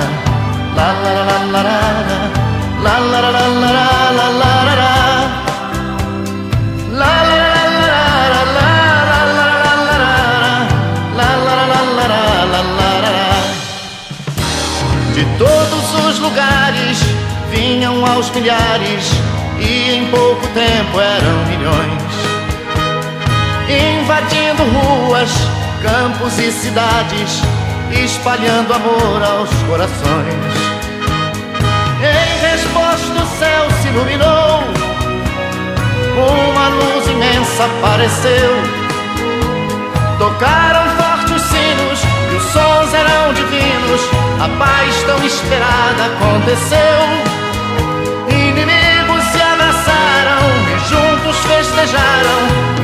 la la la la la la la la la la la la. De todos os lugares vinham aos milhares, e em pouco tempo eram milhões, invadindo ruas, campos e cidades, espalhando amor aos corações. Em resposta o céu se iluminou, uma luz imensa apareceu. Tocaram forte os sinos e os sons eram divinos. A paz tão esperada aconteceu. Inimigos se abraçaram e juntos festejaram.